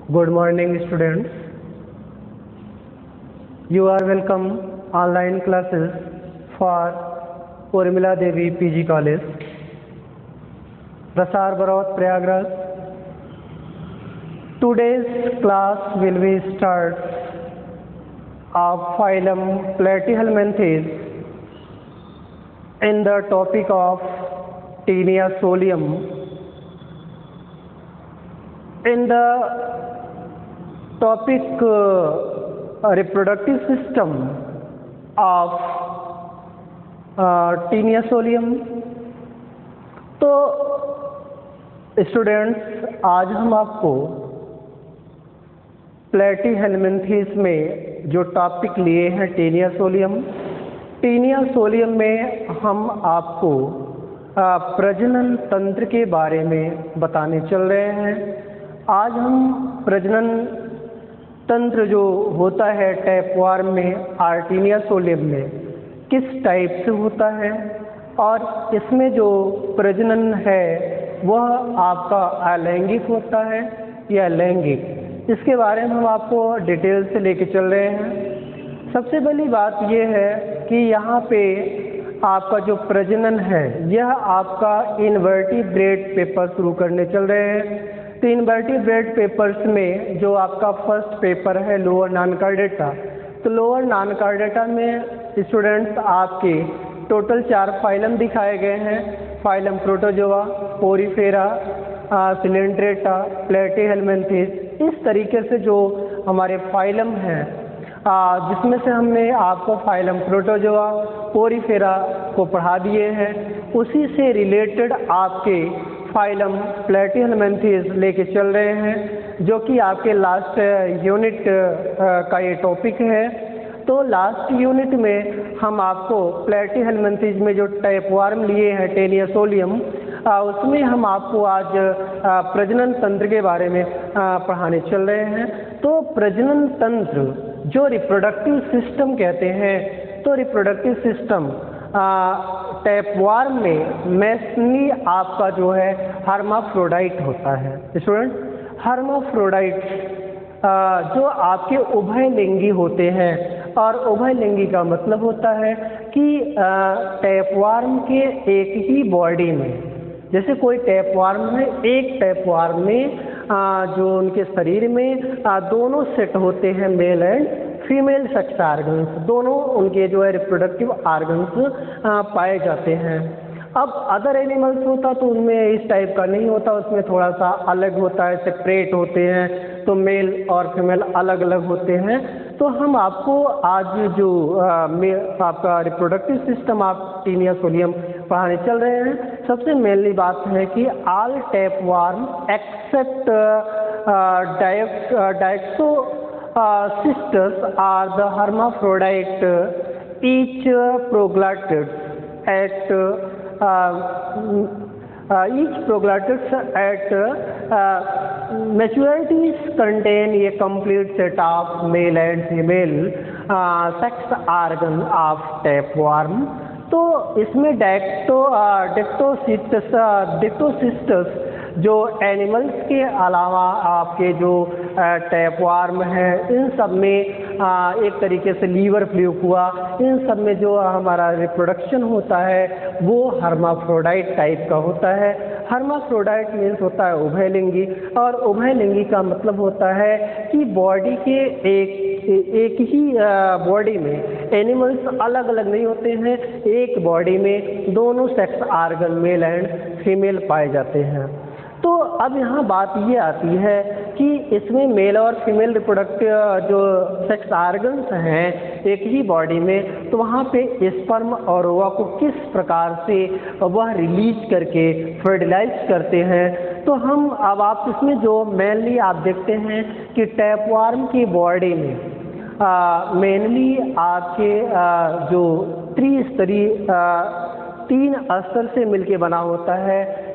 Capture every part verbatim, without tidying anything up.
Good morning, students. You are welcome online classes for Urmila Devi P G College, Prasar Barot, Prayagraj. Today's class will be start of phylum Platyhelminthes in the topic of Taenia solium. In the topic uh, reproductive system of uh, Taenia solium. तो students, आज हम आपको Platyhelminthes में जो topic लिए हैं Taenia solium, Taenia solium में हम आपको प्रजनन तंत्र के बारे में बताने चल रहे हैं। आज हम प्रजनन तंत्र जो होता है टैपवार्म में और टेनिया सोलियम में किस टाइप से होता है और इसमें जो प्रजनन है वह आपका अलैंगिक होता है या लैंगिक, इसके बारे में हम आपको डिटेल से लेके चल रहे हैं। सबसे पहली बात यह है कि यहाँ पे आपका जो प्रजनन है यह आपका इनवर्टिब्रेट पेपर शुरू करने चल रहे हैं। तो इनवर्टिब्रेट पेपर्स में जो आपका फर्स्ट पेपर है लोअर नॉन कार्डेटा, तो लोअर नॉन कार्डेटा में स्टूडेंट्स आपके टोटल चार फाइलम दिखाए गए हैं। Phylum protozoa, porifera, coelenterata, platyhelminthes. इस तरीके से जो हमारे फाइलम हैं, जिसमें से हमने आपको फाइलम प्रोटोजोआ, पोरीफेरा को पढ़ा दिए हैं, उसी से रिलेटेड आपके फाइलम प्लेटीहेल्मिन्थेस लेके चल रहे हैं, जो कि आपके लास्ट यूनिट का ये टॉपिक है। तो लास्ट यूनिट में हम आपको प्लेटीहेल्मिन्थेस में जो टैपवार्म लिए हैं टेनिया सोलियम, उसमें हम आपको आज प्रजनन तंत्र के बारे में पढ़ाने चल रहे हैं। तो प्रजनन तंत्र जो रिप्रोडक्टिव सिस्टम कहते हैं, तो रिप्रोडक्टिव सिस्टम टैपवार्म में मेनली आपका जो है हर्माफ्रोडाइट होता है। स्टूडेंट, हर्माफ्रोडाइट जो आपके उभयलिंगी होते हैं, और उभयलिंगी का मतलब होता है कि टैपवार्म के एक ही बॉडी में, जैसे कोई टैपवार्म में एक टैपवार्म में जो उनके शरीर में दोनों सेट होते हैं, male and female sex organs, दोनों उनके जो है रिप्रोडक्टिव आर्गन्स पाए जाते हैं। अब अदर एनिमल्स होता तो उनमें इस टाइप का नहीं होता, उसमें थोड़ा सा अलग होता है, सेपरेट होते हैं, तो मेल और फीमेल अलग अलग होते हैं। तो हम आपको आज जो आ, आपका reproductive system of taenia solium पढ़ाने चल रहे हैं। सबसे मेनली बात है कि ऑल टैपवार्म एक्सेप्ट डायक्सो sisters are the hermaphrodite, each proglottids at uh, uh, each proglottids at uh, maturity contain a complete set of male and female uh, sex organ of tapeworm। तो इसमें डेक्टो डेक्टोसिस्टस डेक्टोसिस्टस जो animals के अलावा आपके जो tapeworm है, इन सब में एक तरीके से लीवर फ्लूक हुआ, इन सब में जो हमारा रिप्रोडक्शन होता है वो हर्माफ्रोडाइट टाइप का होता है। हर्माफ्रोडाइट मीन्स होता है उभयलिंगी, और उभयलिंगी का मतलब होता है कि बॉडी के एक एक ही बॉडी में एनिमल्स अलग अलग नहीं होते हैं, एक बॉडी में दोनों sex organ male and female पाए जाते हैं। तो अब यहाँ बात ये आती है कि इसमें मेल और फीमेल रिप्रोडक्टिव जो सेक्स आर्गन्स हैं एक ही बॉडी में, तो वहाँ पे स्पर्म और ओवा को किस प्रकार से वह रिलीज करके फर्टिलाइज करते हैं। तो हम अब आप इसमें जो मेनली आप देखते हैं कि टैपवार्म की बॉडी में मेनली आपके आ, जो त्रिस्तरीय तीन अस्तर से मिलके बना होता है।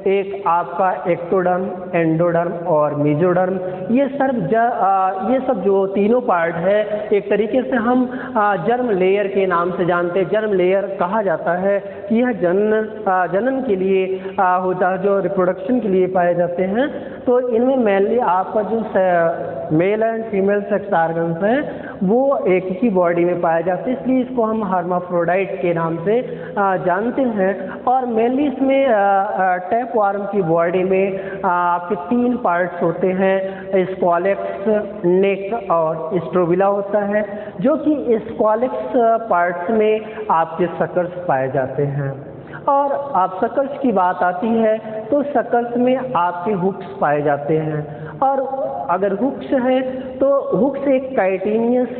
एक आपका एक्टोडर्म, एंडोडर्म और मेसोडर्म। ये सब ज, आ, ये सब जो तीनों पार्ट है एक तरीके से हम जर्म लेयर के नाम से जानते हैं। जर्म लेयर कहा जाता है कि यह जनन जनन के लिए आ, होता है, जो रिप्रोडक्शन के लिए पाए जाते हैं। तो इनमें मेनली आपका जो male and female sex organs हैं वो एक ही बॉडी में पाए जाते हैं, इसलिए इसको हम हर्माफ्रोडाइट के नाम से आ, जानते हैं। और मेनली इसमें टैपवार्म की बॉडी में आ, आपके तीन पार्ट्स होते हैं, स्क्वालेक्स, नेक और स्ट्रोबिला होता है, जो कि स्क्वालेक्स पार्ट्स में आपके सकर्स पाए जाते हैं। और आप सकल्स की बात आती है तो सकल्स में आपके हुक्स पाए जाते हैं। और अगर हुक्स है तो हुक्स एक काइटिनियस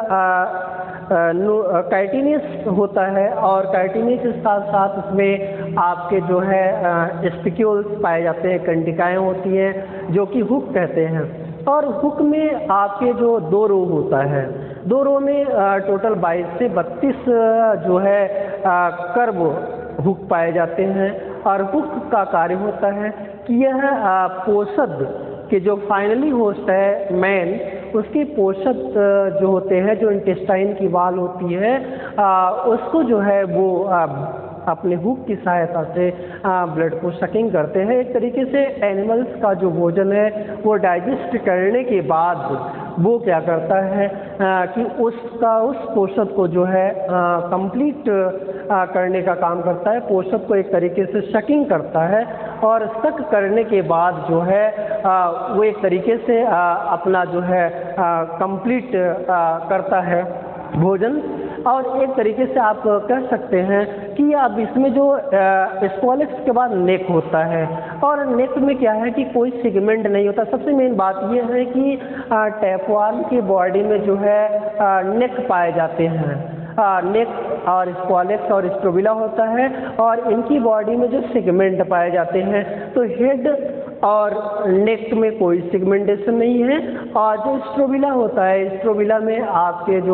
काइटिनियस होता है, और काइटिनियस के साथ साथ उसमें आपके जो है स्पिक्यूल्स पाए जाते हैं, कंडिकाएँ होती हैं जो कि हुक कहते हैं। और हुक में आपके जो दो रो होता है, दो रो में टोटल बाईस से बत्तीस जो है कर्व हुक पाए जाते हैं। और हुक का कार्य होता है कि यह पोषद के जो फाइनली होस्ट है मैन, उसके पोषक जो होते हैं, जो इंटेस्टाइन की वाल होती है, आ, उसको जो है वो आ, अपने हुक की सहायता से ब्लड को सकिंग करते हैं। एक तरीके से एनिमल्स का जो भोजन है वो डाइजेस्ट करने के बाद वो क्या करता है आ, कि उसका उस पोषक को जो है कंप्लीट करने का काम करता है। पोषक को एक तरीके से सकिंग करता है, और सक करने के बाद जो है आ, वो एक तरीके से आ, अपना जो है कंप्लीट करता है भोजन। और एक तरीके से आप कह सकते हैं कि अब इसमें जो स्क्वालेक्स के बाद नेक होता है, और नेक में क्या है कि कोई सेगमेंट नहीं होता। सबसे मेन बात यह है कि टैपवार्म की बॉडी में जो है नेक पाए जाते हैं, नेक और स्क्वालेक्स और स्ट्रोबिला होता है, और इनकी बॉडी में जो सेगमेंट पाए जाते हैं। तो हेड और नेक में कोई सेगमेंटेशन नहीं है। और जो स्ट्रोबिला होता है, स्ट्रोबिला में आपके जो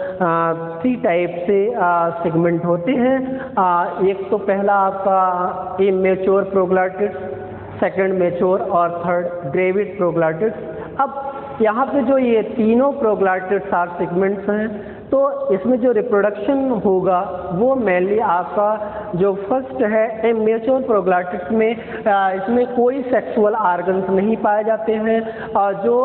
थ्री टाइप से सेगमेंट होते हैं। आ, एक तो पहला आपका इमेच्योर प्रोग्लैटिड्स, सेकंड मैच्योर और थर्ड ग्रेविड प्रोग्लैटिड्स। अब यहाँ पे जो ये तीनों प्रोग्लैटिड्स आर सेगमेंट्स हैं, तो इसमें जो रिप्रोडक्शन होगा वो मेनली आपका जो फर्स्ट है इमेच्योर प्रोग्लैटिड्स में इसमें कोई सेक्सुअल ऑर्गन्स नहीं पाए जाते हैं। और जो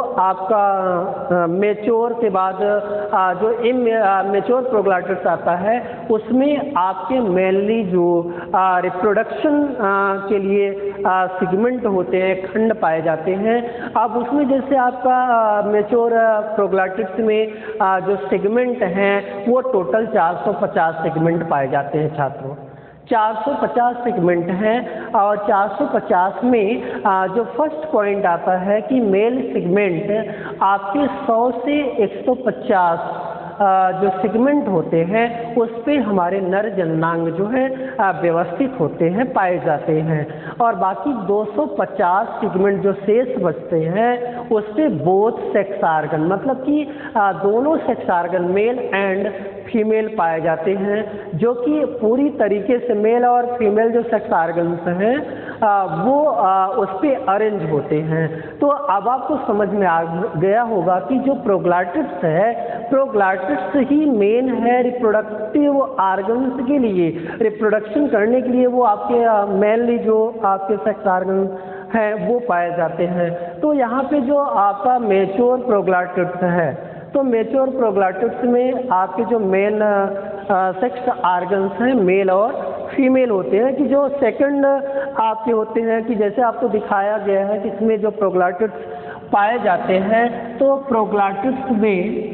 आपका मैच्योर के बाद जो इमेच्योर प्रोग्लैटिड्स आता है उसमें आपके मेनली जो रिप्रोडक्शन के लिए सेगमेंट होते हैं, खंड पाए जाते हैं। अब उसमें जैसे आपका मैच्योर प्रोग्लैटिड्स में जो सेगमेंट हैं वो टोटल चार सौ पचास सेगमेंट पाए जाते हैं छात्रों। चार सौ पचास सेगमेंट हैं, और चार सौ पचास में जो फर्स्ट पॉइंट आता है कि मेल सेगमेंट आपके सौ से एक सौ पचास जो सेगमेंट होते हैं उस पे हमारे नर जननांग जो है व्यवस्थित होते हैं, पाए जाते हैं। और बाकी दो सौ पचास सेगमेंट जो शेष बचते हैं उस पे बोथ सेक्स ऑर्गन, मतलब कि दोनों sex organ male and female पाए जाते हैं, जो कि पूरी तरीके से मेल और फीमेल जो सेक्स ऑर्गन्स हैं वो उस पे अरेंज होते हैं। तो अब आपको समझ में आ गया होगा कि जो प्रोग्लैटिड्स है, प्रोग्लैटिड्स ही मेन है रिप्रोडक्टिव ऑर्गन्स के लिए, रिप्रोडक्शन करने के लिए वो आपके मेनली जो आपके सेक्स ऑर्गन हैं वो पाए जाते हैं। तो यहाँ पे जो आपका मैच्योर प्रोग्लैटिड्स है, तो मैच्योर प्रोग्लैटिड्स में आपके जो मेन सेक्स ऑर्गन्स हैं मेल और फीमेल होते हैं, कि जो सेकंड आपके होते हैं कि जैसे आपको दिखाया गया है कि इसमें जो प्रोग्लैटिड्स पाए जाते हैं, तो प्रोग्लैटिड्स में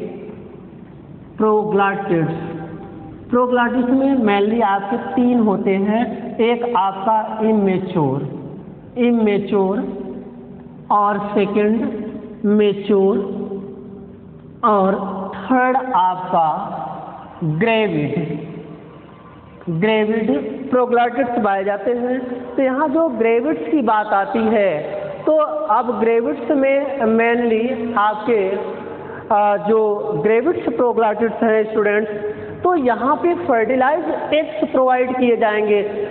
प्रोग्लैटिड्स प्रोग्लैटिड्स में मेनली आपके तीन होते हैं। एक आपका इमेच्योर इमेच्योर और सेकंड मैच्योर, और थर्ड आपका ग्रेविड ग्रेविड प्रोग्लैटिड्स पाए जाते हैं। तो यहाँ जो ग्रेविड्स की बात आती है, तो अब ग्रेविड्स में मेनली आपके जो ग्रेविड्स प्रोग्लैटिड्स हैं स्टूडेंट्स, तो यहाँ पे फर्टिलाइज एग्स प्रोवाइड किए जाएंगे।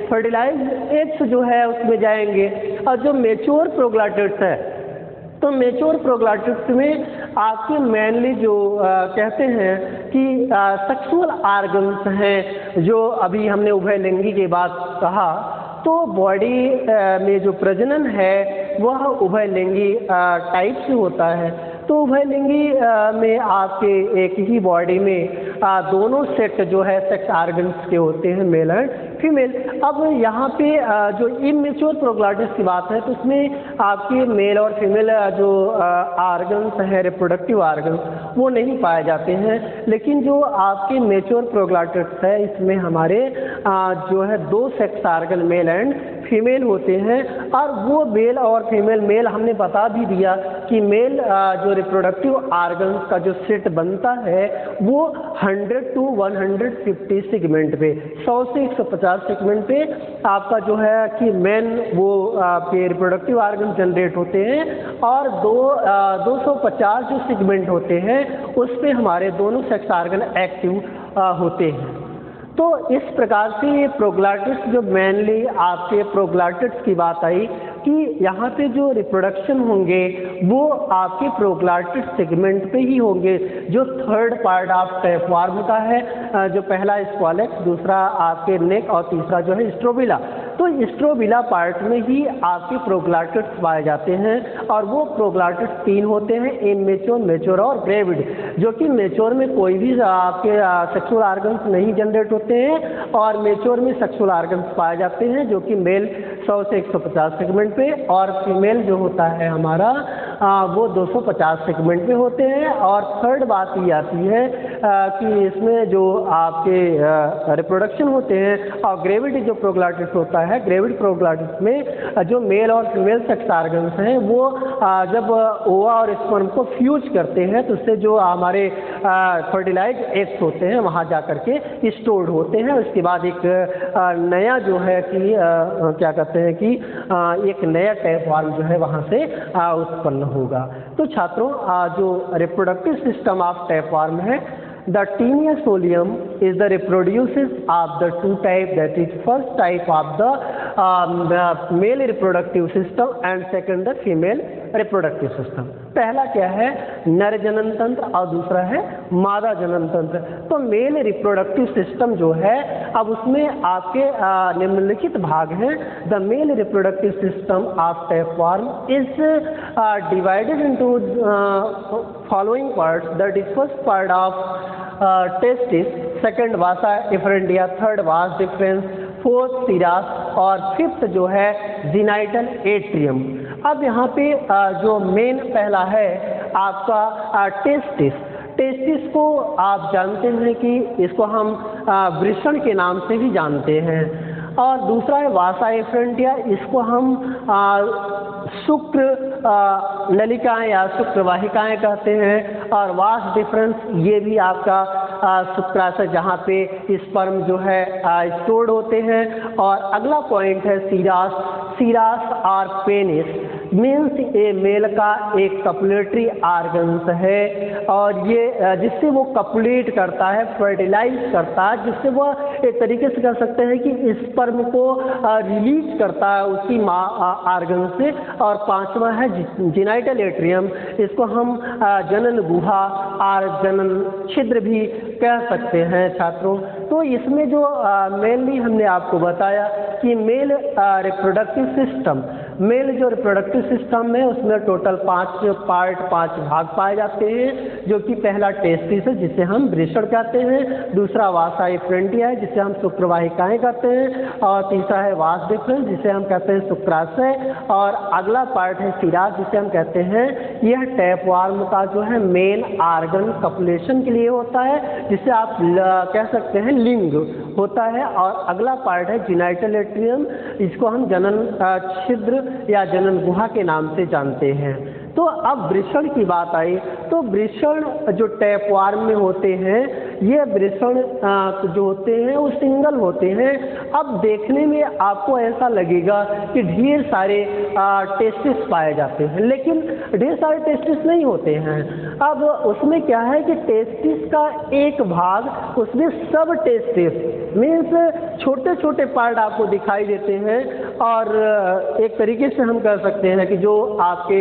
फर्टिलाइज एग्स जो है उसमें जाएंगे। और जो मेच्योर प्रोग्लैटिड्स है, तो मेच्योर प्रोग्लैटिड्स में आपके मेनली जो आ, कहते हैं कि सेक्सुअल ऑर्गन्स हैं, जो अभी हमने उभयलिंगी की बात कहा, तो बॉडी में जो प्रजनन है वह उभयलिंगी टाइप से होता है। तो उभयलिंगी में आपके एक ही बॉडी में आ, दोनों सेट जो है सेक्स ऑर्गन्स के होते हैं, मेल एंड फीमेल। अब यहाँ पे आ, जो इमेच्योर प्रोग्लैटिड्स की बात है तो उसमें आपके मेल और फीमेल जो ऑर्गन्स हैं, रिप्रोडक्टिव ऑर्गन्स, वो नहीं पाए जाते हैं। लेकिन जो आपके मेच्योर प्रोग्लैटिड्स है इसमें हमारे आ, जो है दो sex organ male and female होते हैं। और वो मेल और फीमेल, मेल हमने बता भी दिया कि मेल जो रिप्रोडक्टिव ऑर्गन्स का जो सेट बनता है वो hundred to one hundred fifty segment पे, सौ से एक सौ पचास सेगमेंट पे आपका जो है कि मेन वो आपके रिप्रोडक्टिव ऑर्गन जनरेट होते हैं। और दो दो सौ पचास जो सेगमेंट होते हैं उस पे हमारे दोनों सेक्स ऑर्गन एक्टिव होते हैं। तो इस प्रकार से ये प्रोग्लैटिड्स जो मेनली आपके प्रोग्लैटिड्स की बात आई कि यहाँ पे जो रिप्रोडक्शन होंगे वो आपके प्रोग्लैटिड सेगमेंट पे ही होंगे, जो थर्ड पार्ट ऑफ टेपवार्म का है, जो पहला स्क्वालेक्स, दूसरा आपके नेक और तीसरा जो है स्ट्रोबिला। तो स्ट्रोबिला पार्ट में ही आपके प्रोग्लैटिड्स पाए जाते हैं। और वो प्रोग्लैटिड्स तीन होते हैं, इमेच्योर, मेच्योर और ग्रेविड। जो कि मेच्योर में कोई भी आपके सेक्सुअल ऑर्गन्स नहीं जनरेट होते हैं और मेच्योर में सेक्सुअल ऑर्गन्स पाए जाते हैं, जो कि मेल सौ से एक सौ पचास सेगमेंट पे और फीमेल जो होता है हमारा आ, वो दो सौ पचास सेगमेंट पे होते हैं। और थर्ड बात ये आती है आ, कि इसमें जो आपके रिप्रोडक्शन होते हैं और ग्रेविड जो प्रोग्लैटिड्स होता है, ग्रेविड प्रोग्लैटिड्स में जो मेल और फीमेल सेक्स ऑर्गन्स हैं वो आ, जब ओवा और स्पर्म को फ्यूज करते हैं तो उससे जो हमारे फर्टिलाइज एग्स होते हैं वहाँ जा करके स्टोर्ड होते हैं। उसके बाद एक आ, नया जो है कि आ, क्या कहते हैं कि आ, एक नया टेपवार्म जो है वहाँ से उत्पन्न होगा। तो छात्रों, जो रिप्रोडक्टिव सिस्टम ऑफ टेपवार्म है, the Taeniasolium is the reproduces of the two type, that is first type of the, um, the male reproductive system and second the female reproductive system। पहला क्या है, नर जनन तंत्र और दूसरा है मादा जनन तंत्र। तो मेल रिप्रोडक्टिव सिस्टम जो है अब उसमें आपके निम्नलिखित भाग हैं। The male reproductive system of tapeworm is divided into following parts, that is first part of testis, second vasa efferentia, third vas deferens, fourth cirrus और फिफ्थ जो है जीनाइटल एट्रियम। अब यहाँ पे जो मेन पहला है आपका टेस्टिस। टेस्टिस को आप जानते हैं कि इसको हम वृषण के नाम से भी जानते हैं। और दूसरा है वासा एफरेंटिया, इसको हम शुक्र नलिकाएं या शुक्रवाहिकाएं कहते हैं। और वास डिफरेंस ये भी आपका शुक्राशय जहाँ पे स्पर्म जो है स्टोर्ड होते हैं। और अगला पॉइंट है सीरास। सीरास और पेनिस मीन्स ये मेल का एक कपुलेटरी ऑर्गन्स है और ये जिससे वो कपुलेट करता है, फर्टिलाइज करता है, जिससे वो एक तरीके से कह सकते हैं कि स्पर्म को रिलीज करता है उसकी माँ ऑर्गन से। और पांचवा है जीनाइटल एट्रियम, इसको हम जनन गुहा और जनन छिद्र भी कह सकते हैं छात्रों। तो इसमें जो मेनली हमने आपको बताया कि मेल रिप्रोडक्टिव सिस्टम, मेल जो रिप्रोडक्टिव सिस्टम है उसमें टोटल पांच पार्ट, पांच भाग पाए जाते हैं। जो कि पहला टेस्टिस है जिसे हम वृषण कहते हैं, दूसरा वासा एफरेंटिया है जिसे हम शुक्रवाहिकाएं कहते हैं, और तीसरा है वास डिफरेंस जिसे हम कहते हैं शुक्राशय, और अगला पार्ट है सीरास जिसे हम कहते हैं यह टेपवार्म का जो है मेन ऑर्गन कपुलेशन के लिए होता है, जिसे आप कह सकते हैं लिंग होता है। और अगला पार्ट है जीनाइटल एट्रियम, इसको हम जनन छिद्र या जनन गुहा के नाम से जानते हैं। तो अब वृषण की बात आई तो वृषण जो टेपवार्म में होते हैं ये वृषण जो होते हैं वो सिंगल होते हैं। अब देखने में आपको ऐसा लगेगा कि ढेर सारे टेस्टिस पाए जाते हैं, लेकिन ढेर सारे टेस्टिस नहीं होते हैं। अब उसमें क्या है कि टेस्टिस का एक भाग, उसमें सब टेस्टिस मीन्स छोटे छोटे पार्ट आपको दिखाई देते हैं। और एक तरीके से हम कह सकते हैं कि जो आपके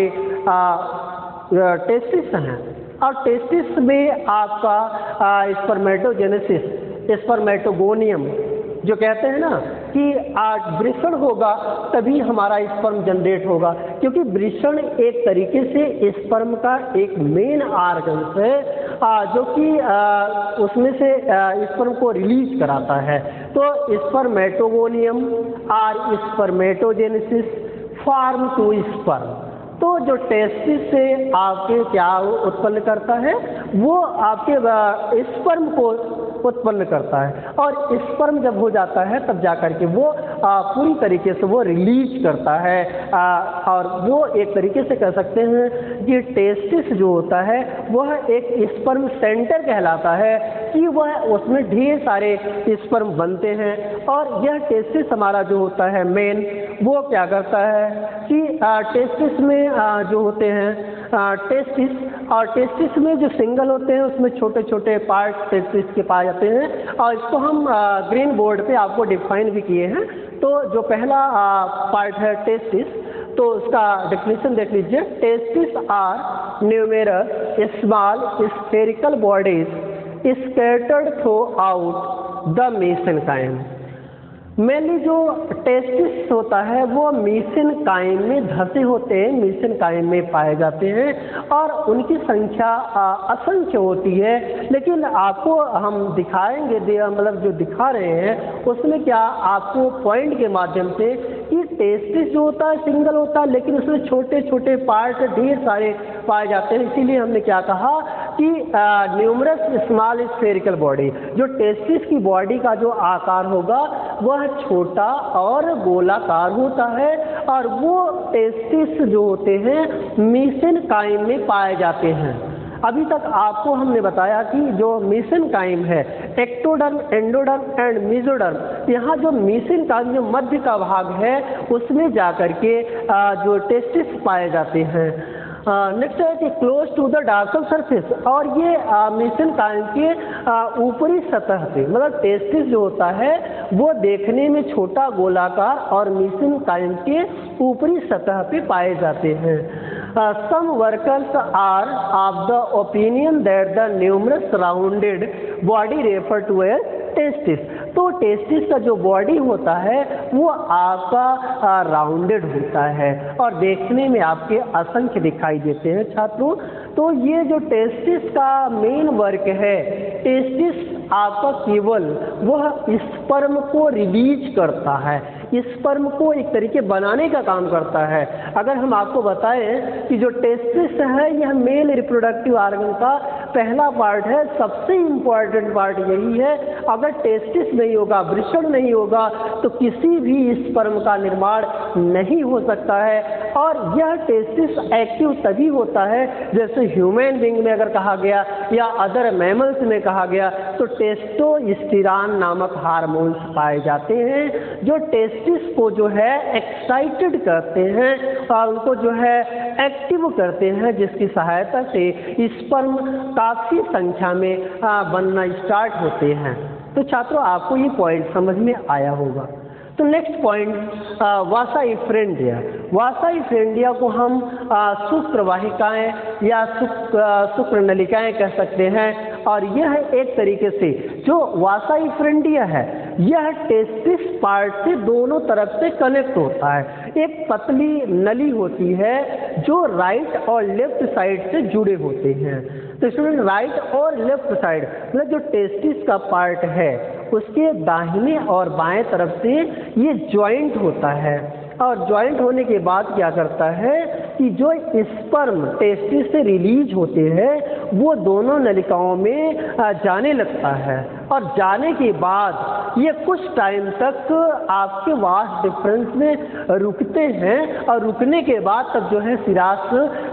टेस्टिस हैं, और टेस्टिस में आपका स्पर्मेटोजेनेसिस, स्पर्मेटोगोनियम जो कहते हैं ना कि वृषण होगा तभी हमारा स्पर्म जनरेट होगा, क्योंकि वृषण एक तरीके से स्पर्म का एक मेन आर्गन है जो कि उसमें से स्पर्म को रिलीज कराता है। तो स्पर्मेटोगोनियम और स्पर्मेटोजेनेसिस फॉर्म टू स्पर्म। तो जो टेस्टिस से आपके क्या उत्पन्न करता है, वो आपके स्पर्म को उत्पन्न करता है, और स्पर्म जब हो जाता है तब जाकर के वो आ, पूरी तरीके से वो रिलीज करता है। आ, और वो एक तरीके से कह सकते हैं कि टेस्टिस जो होता है वह एक स्पर्म सेंटर कहलाता है, कि वह उसमें ढेर सारे स्पर्म बनते हैं। और यह टेस्टिस हमारा जो होता है मेन, वो क्या करता है कि आ, टेस्टिस में आ, जो होते हैं टेस्टिस, और टेस्टिस में जो सिंगल होते हैं उसमें छोटे छोटे पार्ट टेस्टिस के पाए जाते हैं, और इसको हम ग्रीन बोर्ड पे आपको डिफाइन भी किए हैं। तो जो पहला पार्ट है टेस्टिस, तो उसका डेफिनेशन देख लीजिए। Testis are numerous small spherical bodies scattered throughout the mesenchyme. Mainly जो टेस्टिस होता है वो मेसेनकाइम में धसे होते हैं, मेसेनकाइम में पाए जाते हैं, और उनकी संख्या असंख्य होती है। लेकिन आपको हम दिखाएंगे, मतलब जो दिखा रहे हैं उसमें क्या आपको पॉइंट के माध्यम से कि टेस्टिस जो होता है सिंगल होता है, लेकिन उसमें छोटे छोटे पार्ट ढेर सारे पाए जाते हैं। इसीलिए हमने क्या कहा कि न्यूमरस स्मॉल स्फेरिकल बॉडी, जो टेस्टिस की बॉडी का जो आकार होगा वह छोटा और गोलाकार होता है, और वो टेस्टिस जो होते हैं मेसेनकाइम में पाए जाते हैं। अभी तक आपको हमने बताया कि जो मेसेनकाइम है, एक्टोडर्म, एंडोडर्म एंड मेसोडर्म, यहाँ जो मेसेनकाइम जो मध्य का भाग है उसमें जाकर के जो टेस्टिस पाए जाते हैं। नेक्स्ट है कि close to the dorsal surface, और ये मेसेनकाइम के ऊपरी सतह पे, मतलब टेस्टिस जो होता है वो देखने में छोटा गोलाकार और मेसेनकाइम के ऊपरी सतह पे पाए जाते हैं। Some workers are of the opinion that the numerous rounded body refer to a testis. तो टेस्टिस का जो बॉडी होता है वो आपका राउंडेड होता है और देखने में आपके असंख्य दिखाई देते हैं छात्रों। तो ये जो टेस्टिस का मेन वर्क है, टेस्टिस आपका केवल वह स्पर्म को रिलीज करता है, स्पर्म को एक तरीके बनाने का काम करता है। अगर हम आपको बताएं कि जो टेस्टिस है यह मेल रिप्रोडक्टिव ऑर्गन का पहला पार्ट है, सबसे इम्पॉर्टेंट पार्ट यही है। अगर टेस्टिस नहीं होगा, वृषण नहीं होगा, तो किसी भी स्पर्म का निर्माण नहीं हो सकता है। और यह टेस्टिस एक्टिव तभी होता है जैसे ह्यूमन बीइंग में अगर कहा गया या अदर मैमल्स में कहा गया, तो टेस्टोस्टेरॉन नामक हार्मोन्स पाए जाते हैं जो टेस्टिस को जो है एक्साइटेड करते हैं और उनको जो है एक्टिव करते हैं, जिसकी सहायता से स्पर्म काफी संख्या में बनना स्टार्ट होते हैं। तो छात्रों आपको ये पॉइंट समझ में आया होगा। तो नेक्स्ट पॉइंट वासा इफ्रेंडिया। वासा इफ्रेंडिया को हम शुक्र वाहिकाएं या शुक्र नलिकाएं कह सकते हैं। और यह एक तरीके से जो वासा इफ्रेंडिया है यह टेस्टिस पार्ट से दोनों तरफ से कनेक्ट होता है। एक पतली नली होती है जो राइट और लेफ्ट साइड से जुड़े होते हैं। तो स्टूडेंट राइट और लेफ्ट साइड मतलब जो टेस्टिस का पार्ट है उसके दाहिने और बाएं तरफ से ये ज्वाइंट होता है। और ज्वाइंट होने के बाद क्या करता है कि जो स्पर्म टेस्टिस से रिलीज होते हैं वो दोनों नलिकाओं में जाने लगता है। और जाने के बाद ये कुछ टाइम तक आपके वास्ट डिफरेंस में रुकते हैं और रुकने के बाद तब जो है सिरास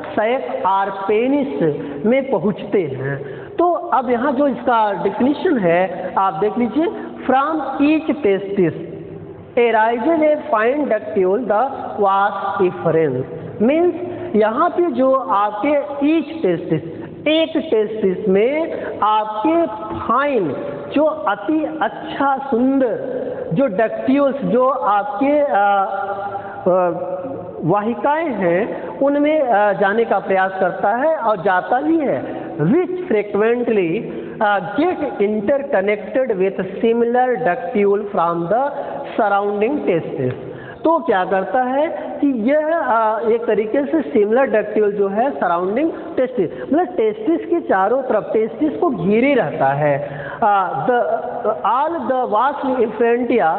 सैक और पेनिस में पहुंचते हैं। तो अब यहाँ जो इसका डिफिनीशन है आप देख लीजिए, from each testis arises a fine ductule the vas efferens, means यहाँ पे जो आपके ईच टेस्टिस, एक टेस्टिस में आपके फाइन जो अति अच्छा सुंदर जो डक्ट्यूल्स जो आपके आ, आ, वाहिकाएं हैं उनमें जाने का प्रयास करता है और जाता भी है, which frequently get interconnected with similar ductule from the surrounding testis. तो क्या करता है कि यह आ, एक तरीके से सिमिलर डक्ट्यूल जो है सराउंडिंग टेस्टिस, मतलब टेस्टिस के चारों तरफ टेस्टिस को घेरे रहता है। All the vas efferentia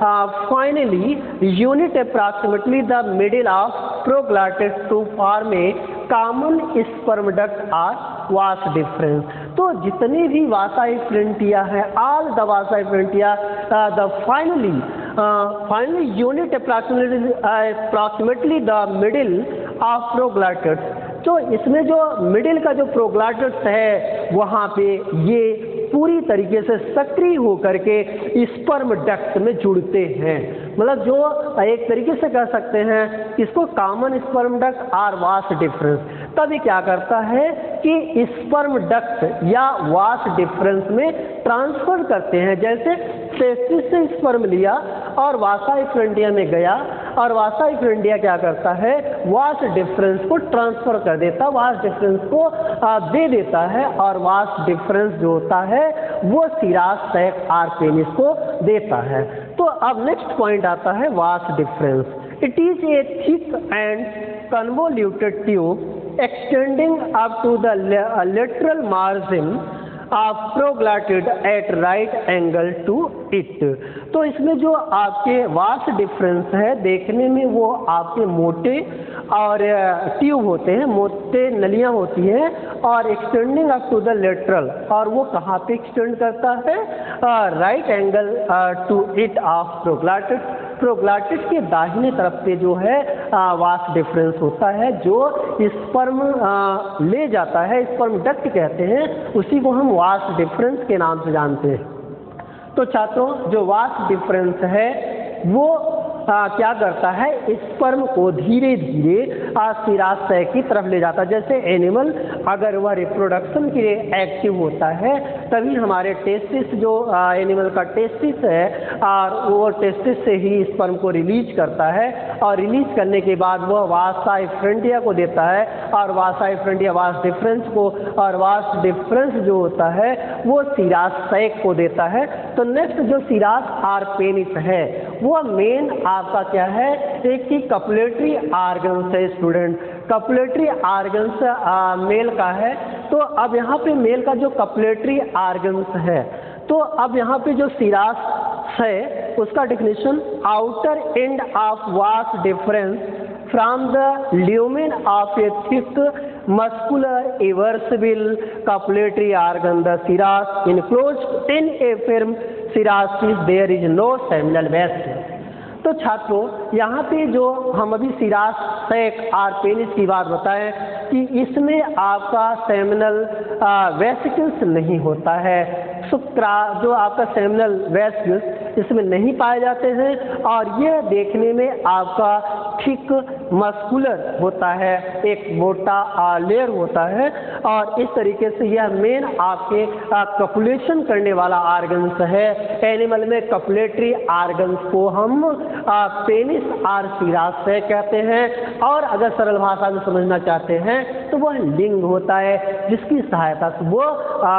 finally unit approximately the middle of proglottis to form a common sperm duct or vas deferens. तो जितने भी वासा इफ्रेंटिया है, all the vasa efferentia the finally finally unit approximately approximately the middle of proglottis. तो इसमें जो middle का जो प्रोग्लॉटिस है वहाँ पे ये पूरी तरीके से सक्रिय होकर के स्पर्म डक्ट में जुड़ते हैं, मतलब जो एक तरीके से कह सकते हैं इसको कॉमन स्पर्म डक्ट और वास डिफरेंस। तभी क्या करता है कि स्पर्म डक्ट या वास डिफरेंस में ट्रांसफर करते हैं, जैसे टेस्टिस से स्पर्म लिया और वासा इफ्रेंटिया में गया और वासा इफ्रेंटिया क्या करता है वास डिफरेंस को ट्रांसफर कर देता, वास डिफरेंस को आ, दे देता है और वास डिफरेंस जो होता है वो सिरास सैक आर पेनिस को देता है। तो अब नेक्स्ट पॉइंट आता है vas deferens. It is a thick and convoluted tube extending up to the lateral margin of proglottid at right angle to it. तो इसमें जो आपके वास डिफरेंस है देखने में वो आपके मोटे और ट्यूब होते हैं, मोटे नलियां होती हैं और extending up to the lateral, और वो कहाँ पे एक्सटेंड करता है right angle to it of proglottid. Proglottid के दाहिने तरफ पे जो है आ, वास डिफरेंस होता है जो स्पर्म ले जाता है, स्पर्म डक्ट कहते हैं, उसी को हम वास डिफरेंस के नाम से जानते हैं। तो छात्रों जो वास डिफरेंस है वो आ, क्या करता है स्पर्म को धीरे धीरे सिराशय की तरफ ले जाता है। जैसे एनिमल अगर वह रिप्रोडक्शन के लिए एक्टिव होता है तभी हमारे टेस्टिस जो एनिमल का टेस्टिस है और वो टेस्टिस से ही स्पर्म को रिलीज करता है और रिलीज करने के बाद वह वासा इफ्रेंटिया को देता है और वासा इफ्रेंटिया वास डिफरेंस को, और वास डिफरेंस जो होता है वो सिराशय को देता है। तो नेक्स्ट जो सिरास आर पेनिस है वो मेन आपका क्या है एक ही कपुलेटरी आर्गन्स है स्टूडेंट, कपुलेटरी आर्गन्स मेल का है। तो अब यहाँ पे मेल का जो कपुलेटरी आर्गन्स है तो अब यहाँ पे जो सिरास है उसका definition outer end of vas deferens from the lumen of a thick muscular eversible copulatory organ the cirrus enclosed in a firm cirrus sac there is no seminal vest. तो छात्रों यहाँ पे जो हम अभी सिरास सैक आर पेनिस की बात बताएं कि इसमें आपका सेमिनल वेसिकल्स नहीं होता है, शुक्रा जो आपका सेमिनल वेसिकल्स इसमें नहीं पाए जाते हैं और यह देखने में आपका थिक मस्कुलर होता है, एक मोटा लेयर होता है और इस तरीके से यह मेन आपके कपुलेशन करने वाला आर्गन्स है। एनिमल में कपुलेटरी आर्गन्स को हम पेनिस और सिराशय कहते हैं और अगर सरल भाषा में समझना चाहते हैं तो वह लिंग होता है जिसकी सहायता से वो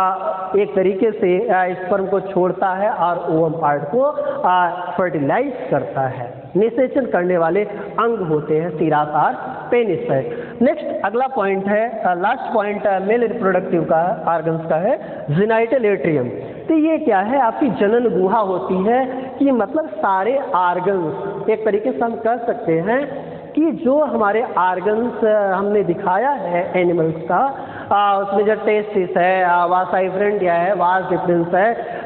आ, एक तरीके से स्पर्म को छोड़ता है और ओवम पार्ट को फर्टिलाइज करता है। निषेचन करने वाले अंग होते हैं सिरास और पेनिस है। नेक्स्ट अगला पॉइंट है, लास्ट पॉइंट मेल रिप्रोडक्टिव का आर्गन्स का है जेनाइटल एट्रियम। तो ये क्या है आपकी जनन गुहा होती है कि मतलब सारे आर्गन्स एक तरीके से हम कह सकते हैं कि जो हमारे आर्गन्स हमने दिखाया है एनिमल्स का आ, उसमें जो टेस्टिस है, वासा इफ्रेंटिया है, वास डिफरेंस है,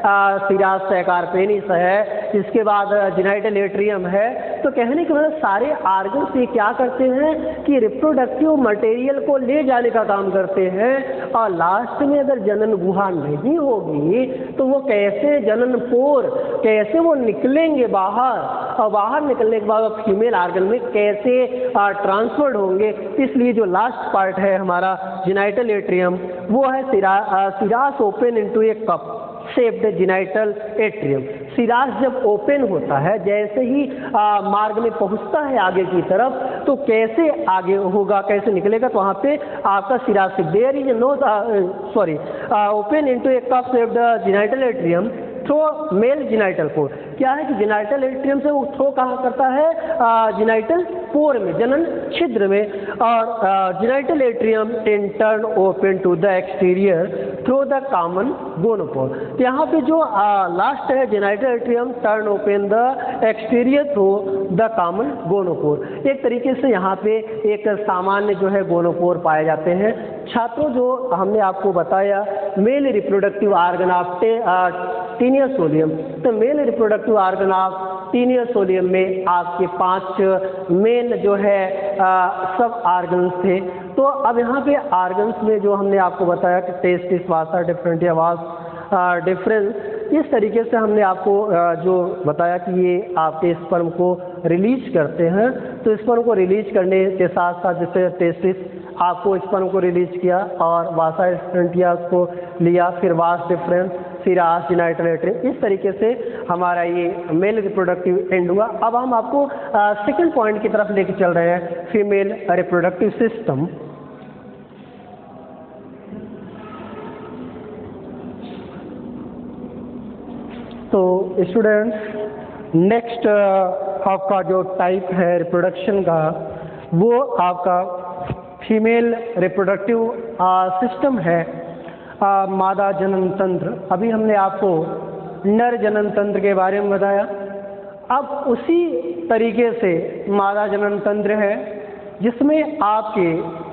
सिरास है, कार्पेनिस है, इसके बाद जेनिटल एट्रियम है। तो कहने के मतलब सारे आर्गन्स ये क्या करते हैं कि रिप्रोडक्टिव मटेरियल को ले जाने का काम करते हैं, और लास्ट में अगर जनन गुहा नहीं होगी तो वो कैसे जनन पोर कैसे वो निकलेंगे बाहर, और बाहर निकलने के बाद फीमेल आर्गन में कैसे ट्रांसफर्ड होंगे। इसलिए जो लास्ट पार्ट है हमारा जेनिटल एट्रियम वो है cirrus cirrus open into a cup shaped genital atrium. Cirrus जब ओपन होता है, जैसे ही आ, मार्ग में पहुंचता है आगे की तरफ, तो कैसे आगे होगा, कैसे निकलेगा, तो वहाँ पे आपका cirrus there is no sorry open into a cup shaped genital atrium through male genital pore. क्या है कि जेनिटल एट्रियम से वो थ्रो कहाँ करता है, जेनिटल पोर में, जनन छिद्र में, और genital atrium in turn open to the exterior through the common gonopore. तो यहाँ पे जो लास्ट है genital atrium turn open the exterior through the common gonopore. एक तरीके से यहाँ पे एक सामान्य जो है गोनोपोर पाए जाते हैं। छात्रों, जो हमने आपको बताया male reproductive organ of taenia solium, तो male reproductive organ of taenia solium में आपके पांच मेन जो है आ, सब आर्गन्स थे। तो अब यहाँ पे आर्गन्स में जो हमने आपको बताया कि टेस्टिस, वासा डिफरेंटिया, वास डिफरेंस, इस तरीके से हमने आपको आ, जो बताया कि ये आपके स्पर्म को रिलीज करते हैं। तो स्पर्म को रिलीज करने के साथ साथ जैसे टेस्टिस आपको स्पर्म को रिलीज किया, और वासा डिफरेंटिया को लिया, फिर vas deferens, cirrus, genital atrium, इस तरीके से हमारा ये मेल रिप्रोडक्टिव एंड हुआ। अब हम आपको सेकंड पॉइंट की तरफ लेके चल रहे हैं, फीमेल रिप्रोडक्टिव सिस्टम। तो स्टूडेंट्स, नेक्स्ट आपका जो टाइप है रिप्रोडक्शन का, वो आपका फीमेल रिप्रोडक्टिव सिस्टम है, आ, मादा जनन तंत्र। अभी हमने आपको नर जनन तंत्र के बारे में बताया। अब उसी तरीके से मादा जनन तंत्र है जिसमें आपके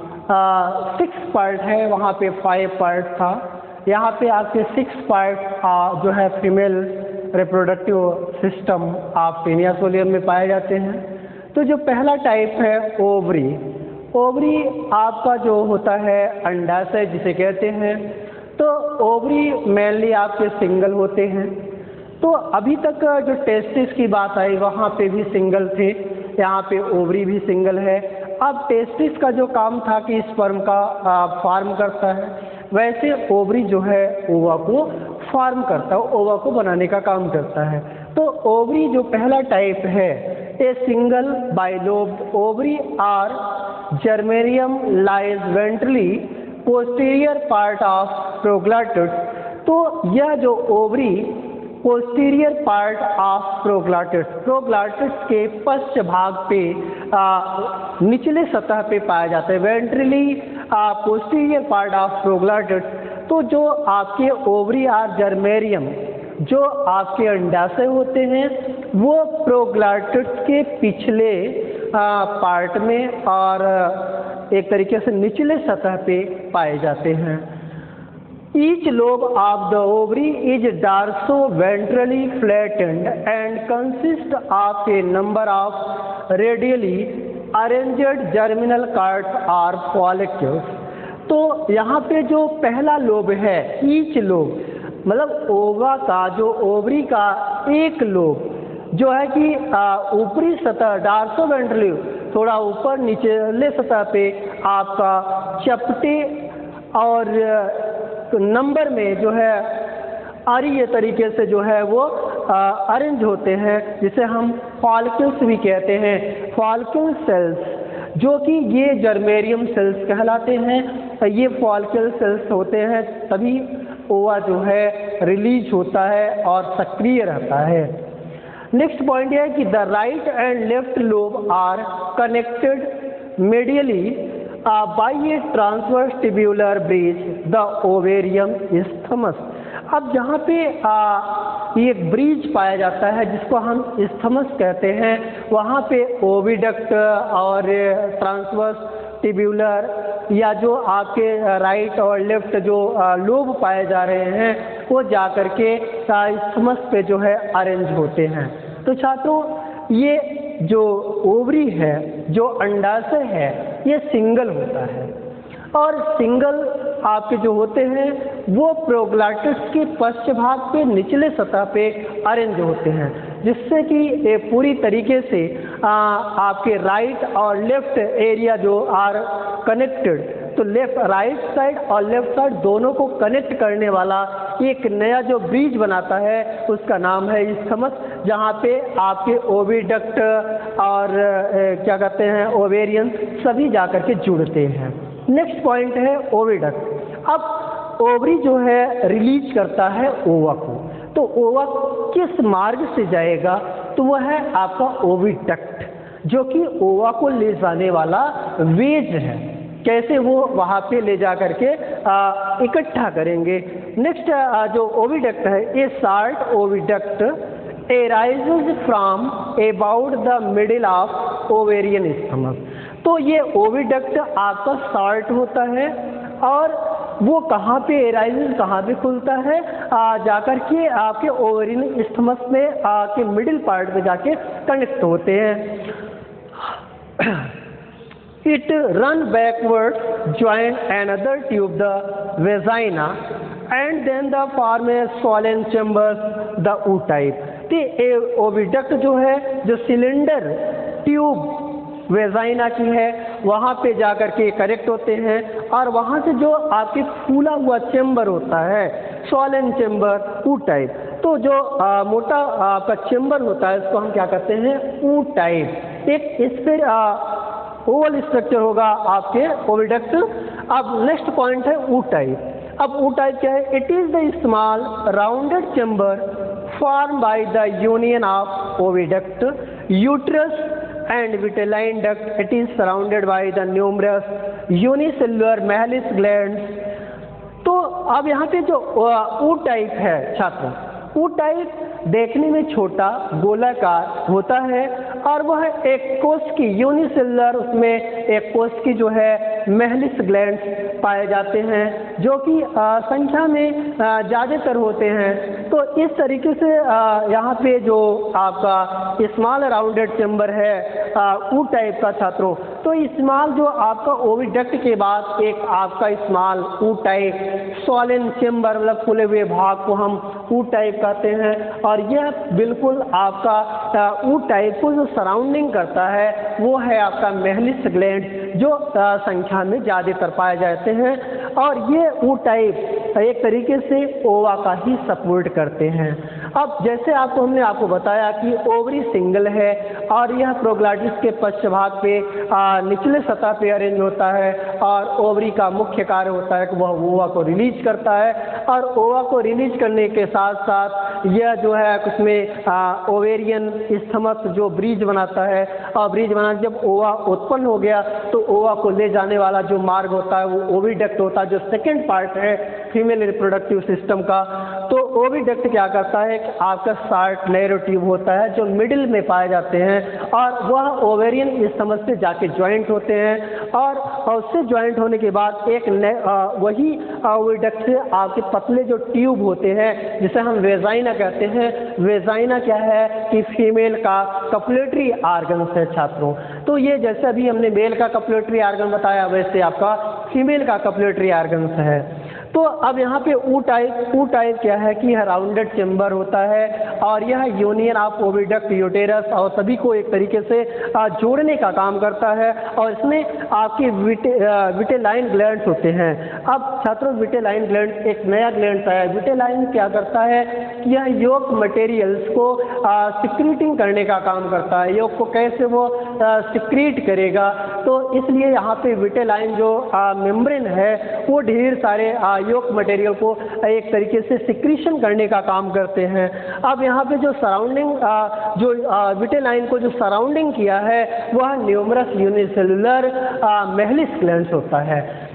सिक्स पार्ट है, वहाँ पे फाइव पार्ट था, यहाँ पे आपके सिक्स पार्ट जो है फीमेल रिप्रोडक्टिव सिस्टम आप टीनियस सोलियम में पाए जाते हैं। तो जो पहला टाइप है ओवरी, ओवरी आपका जो होता है अंडाशय जिसे कहते हैं। तो ओवरी मेनली आपके सिंगल होते हैं। तो अभी तक जो टेस्टिस की बात आई वहाँ पे भी सिंगल थे, यहाँ पे ओवरी भी सिंगल है। अब टेस्टिस का जो काम था कि स्पर्म का फॉर्म करता है, वैसे ओवरी जो है ओवा को फॉर्म करता है, ओवा को बनाने का काम करता है। तो ओवरी जो पहला टाइप है, a single bilobed ovary or germarium lies ventrally posterior part of proglottids. तो यह जो ovary posterior part of proglottids, proglottids के पश्च भाग पे आ, निचले सतह पे पाया जाता है, ventrally posterior part of proglottids. तो जो आपके ओवरी आर जर्मेनियम जो आपके अंडाशय होते हैं वो प्रोग्लैटिड्स के पिछले आ, पार्ट में और एक तरीके से निचले सतह पे पाए जाते हैं। Each lobe of the ovary is dorso ventrally flattened and consist of a number of radially arranged germinal cords और फॉलिक्यूल्स। तो यहाँ पे जो पहला लोब है, ईच लोब मतलब ओवा का, जो ओवरी का एक लोब जो है कि ऊपरी सतह डार्सो वेंट्रली थोड़ा ऊपर निचले सतह पे आपका चपटे और नंबर में जो है आरी तरीके से जो है वो अरेंज होते हैं, जिसे हम फॉलिक्यूल्स भी कहते हैं, फॉलिक्यूल सेल्स, जो कि ये जर्मेनियम सेल्स कहलाते हैं। ये फॉलिक्यूल सेल्स होते हैं तभी ओवा जो है रिलीज होता है और सक्रिय रहता है। नेक्स्ट पॉइंट है कि the right and left lobe are connected medially by a transverse tubular bridge the ovarian isthmus. अब जहाँ पे आ, ये ब्रिज पाया जाता है जिसको हम इस्थमस कहते हैं, वहाँ पे ओविडक्ट और ट्रांसवर्स ट्यूब्यूलर या जो आपके राइट और लेफ्ट जो लोब पाए जा रहे हैं वो जा कर के इस्थमस पे जो है अरेंज होते हैं। तो छात्रों ये जो ओवरी है, जो अंडाशय है, ये सिंगल होता है और सिंगल आपके जो होते हैं वो प्रोग्लैटिड्स के पश्च भाग पे निचले सतह पे अरेंज होते हैं, जिससे कि ये पूरी तरीके से आ, आपके राइट और लेफ्ट एरिया जो आर कनेक्टेड, तो लेफ्ट राइट साइड और लेफ्ट साइड दोनों को कनेक्ट करने वाला एक नया जो ब्रिज बनाता है उसका नाम है इस्थमस, जहाँ पे आपके ओविडक्ट और ए, क्या कहते हैं ओवेरियन सभी जाकर के जुड़ते हैं। नेक्स्ट पॉइंट है ओविडक्ट। अब ओवरी जो है रिलीज करता है ओवा को, तो ओवा किस मार्ग से जाएगा, तो वह है आपका ओविडक्ट, जो कि ओवा को ले जाने वाला वेज है। कैसे वो वहाँ पे ले जा करके इकट्ठा करेंगे। नेक्स्ट जो ओविडक्ट है, a short oviduct arises from about the middle of ovarian isthmus। तो ये ओविडक्ट आपका शार्ट होता है और वो कहाँ पे एराइजेस कहाँ पे खुलता है, आ, जाकर के आपके ओवेरियन इस्थमस में आके मिडिल पार्ट में जाके कनेक्ट होते हैं। It run backwards, join another tube, the vagina, and then the form a swollen chambers, the U type। तो ओविडक्ट जो है, जो सिलेंडर ट्यूब वेजाइना की है, वहाँ पे जाकर के कनेक्ट होते हैं और वहाँ से जो आपके फूला हुआ चेम्बर होता है, स्वॉलन चेम्बर, ऊ टाइप। तो जो आ, मोटा आपका चेम्बर होता है इसको हम क्या कहते हैं, ऊ टाइप। एक इस पर ओवल स्ट्रक्चर होगा आपके ओविडक्ट। अब नेक्स्ट पॉइंट है ऊ टाइप। अब ऊ टाइप क्या है, it is the small rounded chamber formed by the union of oviduct, uterus and vitelline duct। It is surrounded by the numerous unicellular Mehalis glands। तो अब यहाँ पे जो ऊ टाइप है छात्रों, ऊ टाइप देखने में छोटा गोलाकार होता है और वह एक कोष की यूनिसेलुलर, उसमें एक कोष की जो है मेहलिस ग्लैंड्स पाए जाते हैं, जो कि संख्या में ज़्यादातर होते हैं। तो इस तरीके से यहाँ पे जो आपका स्मॉल राउंडेड चेम्बर है ऊ टाइप का छात्रों, तो स्मॉल जो आपका ओविडक्ट के बाद एक आपका स्मॉल ऊ टाइप स्वॉलन चेम्बर, मतलब फूले हुए भाग को हम ऊ टाइप कहते हैं। और यह बिल्कुल आपका ऊ टाइप को जो सराउंडिंग करता है वो है आपका मेहलिस ग्लैंड, जो संख्या में ज़्यादातर पाए जाते हैं। और ये ऊ टाइप एक तरीके से ओवा का ही सपोर्ट करते हैं। अब जैसे आपको हमने आपको बताया कि ओवरी सिंगल है और यह प्रोग्लैटिस के पश्च भाग पे आ, निचले सतह पे अरेंज होता है और ओवरी का मुख्य कार्य होता है कि वह ओवा को रिलीज करता है। और ओवा को रिलीज करने के साथ साथ यह जो है उसमें ओवेरियन इस्थमस जो ब्रिज बनाता है, और ब्रिज बना जब ओवा उत्पन्न हो गया तो ओवा को ले जाने वाला जो मार्ग होता है वो ओविडक्ट होता है, जो सेकेंड पार्ट है फीमेल रिप्रोडक्टिव सिस्टम का। तो ओविडक्ट क्या करता है कि आपका शार्ट नैरो ट्यूब होता है जो मिडिल में पाए जाते हैं और वह ओवेरियन इस्थमस से जाके ज्वाइंट होते हैं। और उससे ज्वाइंट होने के बाद एक आ, वही ओविडक्ट से आपके पतले जो ट्यूब होते हैं जिसे हम वेजाइना कहते हैं। वेजाइना क्या है कि फीमेल का कपलेटरी आर्गन है छात्रों। तो ये जैसे अभी हमने मेल का कपलेटरी आर्गन बताया वैसे आपका फीमेल का कपलेटरी आर्गन है। तो अब यहाँ पे ऊ टाइप ऊ टाइप क्या है कि यह राउंडेड चेम्बर होता है और यह यूनियन ऑफ ओविडक्ट, यूटेरस और सभी को एक तरीके से जोड़ने का काम करता है। और इसमें आपके विटे विटेलाइन ग्लैंड्स होते हैं। अब छात्रों विटेलाइन ग्लैंड एक नया ग्लैंड आया है। विटेलाइन क्या करता है कि यह योग मटेरियल्स को सिक्रीटिंग करने का काम करता है। योग को कैसे वो सिक्रीट करेगा, तो इसलिए यहाँ पे विटेलाइन जो मेम्ब्रेन है वो ढेर सारे योग मटेरियल को एक तरीके से सिक्रीशन करने का काम करते हैं। अब यहाँ पे जो सराउंडिंग जो विटेलाइन को जो सराउंडिंग किया है वह न्यूमरस यूनिसेलुलर मेहलिस ग्लैंड्स होता है।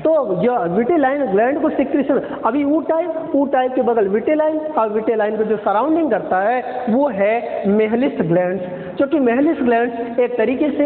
तो जो विटेलाइन ग्लैंड को सिक्रीशन, अभी ऊ टाइप ऊ टाइप के बगल विटेलाइन और विटेलाइन को जो सराउंडिंग करता है वो है मेहलिस ग्लैंड, जो कि मेहलिस ग्लैंड एक तरीके से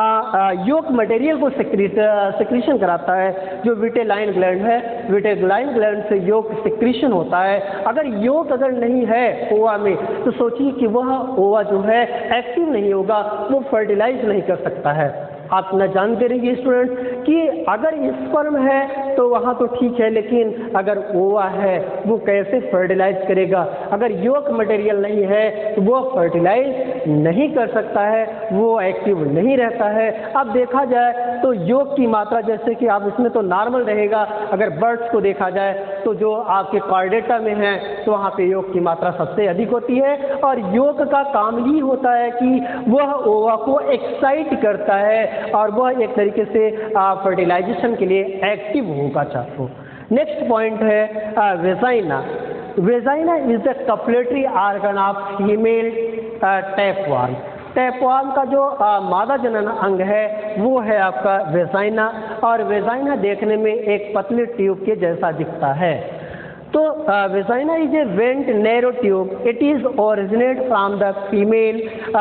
योक मटेरियल को सिक्रीशन कराता है। जो विटेलाइन ग्लैंड है, विटेलाइन ग्लैंड से योक सिक्रीशन होता है। अगर योक अगर नहीं है ओवा में तो सोचिए कि वह ओवा जो है एक्टिव नहीं होगा, वो फर्टिलाइज नहीं कर सकता है। आप न जानते रहिए स्टूडेंट कि अगर स्पर्म है तो वहाँ तो ठीक है, लेकिन अगर ओवा है वो कैसे फर्टिलाइज करेगा? अगर योक मटेरियल नहीं है तो वो फर्टिलाइज नहीं कर सकता है, वो एक्टिव नहीं रहता है। अब देखा जाए तो योक की मात्रा, जैसे कि आप इसमें तो नॉर्मल रहेगा, अगर बर्ड्स को देखा जाए तो जो आपके कॉर्डेटा में है तो वहाँ पे योक की मात्रा सबसे अधिक होती है, और योक का काम ही होता है कि वह ओवा को एक्साइट करता है और वह एक तरीके से फर्टिलाइजेशन के लिए एक्टिव होगा छात्रों। नेक्स्ट पॉइंट है vagina. Vagina is the copulatory organ of female tapeworm. Tapeworm का जो आ, मादा जनन अंग है वो है आपका वेजाइना, और वेजाइना देखने में एक पतली ट्यूब के जैसा दिखता है। तो vagina is a vent narrow tube. It is originate from the female